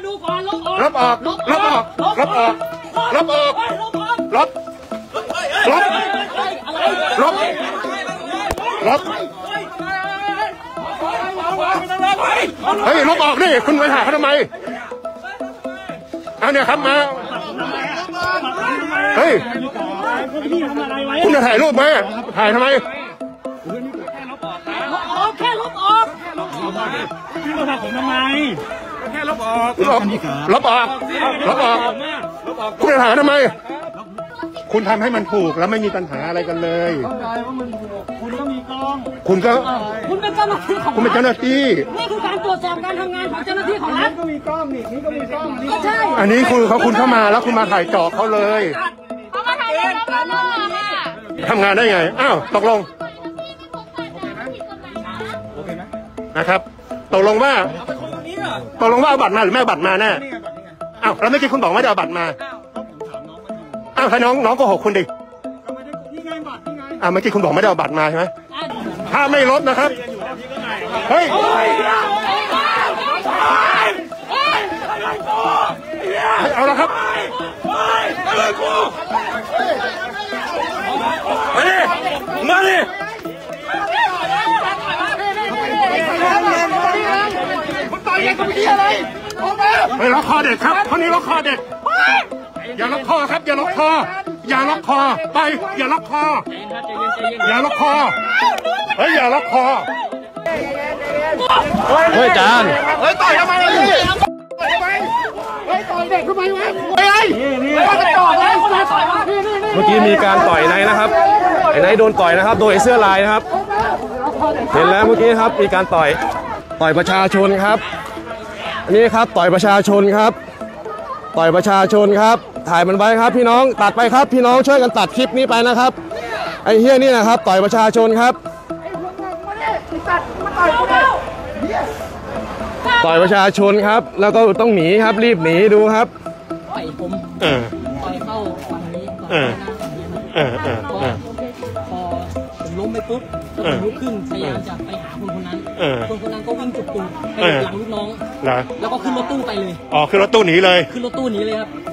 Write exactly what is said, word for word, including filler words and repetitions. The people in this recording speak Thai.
ดูก่อนลบออกลบออกลบออกลบออกลบออกลบลบลบลบเฮ้ยลบออกนี่คุณไปถ่ายเขาทำไมเอาเนี่ยครับมาเฮ้ยคุณจะถ่ายรูปไหมถ่ายทำไมลบออกแค่ลบออกพี่มาถ่ายผมทำไมแค่ลบออกลบออกลบออกลบออกคุณจะถ่ายทำไมคุณทำให้มันถูกแล้วไม่มีปัญหาอะไรกันเลยเข้าใจว่ามันถูกคุณก็มีกล้องคุณก็คุณเป็นเจ้าหน้าที่ของคุณเป็นเจ้าหน้าที่นี่คือการตรวจสอบการทำงานของเจ้าหน้าที่ของรัฐก็มีกล้องนี่นี่ก็มีกล้องก็ใช่อันนี้คุณเขาคุณเข้ามาแล้วคุณมาถ่ายจ่อเขาเลยเขามาถ่ายแล้วมามาทำงานได้ไงอ้าวตกลงนะครับตกลงว่าตกลงว่าเอาบัตรมาหรือไม่เอาบัตรมาแน่อ้าวแล้วเมื่อกี้คุณบอกไม่ได้เอาบัตรมาอ้าวถ้าน้องน้องโกหกคุณดิอ่าเมื่อกี้คุณบอกไม่ได้เอาบัตรมาใช่ไหมถ้าไม่ลดนะครับเฮ้ยเอาละครับมาดิมาดิไม่ล็อกคอเด็กครับคนนี้ล็อกคอเด็กอย่าล็อกคอครับอย่าล็อกคออย่าล็อกคอไปอย่าล็อกคออย่าล็อกคอเฮ้ยอย่าล็อกคอเฮ้ยจานเฮ้ยต่อยทำไมเลยต่อยทำไมเฮ้ยต่อยเด็กทำไมวะเฮ้ยนี่ต่อยเลยเมื่อกี้มีการต่อยไนนะครับไอ้ไนโดนต่อยนะครับโดยเสื้อลายนะครับเห็นแล้วเมื่อกี้ครับมีการต่อยต่อยประชาชนครับอันนี้ครับต่อยประชาชนครับต่อยประชาชนครับถ่ายมันไว้ครับพี่น้องตัดไปครับพี่น้องช่วยกันตัดคลิปนี้ไปนะครับไอ้เฮี้ยนี่นะครับต่อยประชาชนครับต่อยประชาชนครับแล้วก็ต้องหนีครับรีบหนีดูครับต่อยผมต่อยเข้าฝั่งนี้ต่อยหน้าฝั่งนี้นะพอผมล้มไปปุ๊บก็ผมลุกขึ้นพยายามจะไปหาคนคนนั้นคนคนนั้นก็วิ่งจุดตูดไปหลังลูกน้องแล้วก็ขึ้นรถตู้ไปเลยอ๋อขึ้นรถตู้หนีเลยขึ้นรถตู้หนีเลยครับ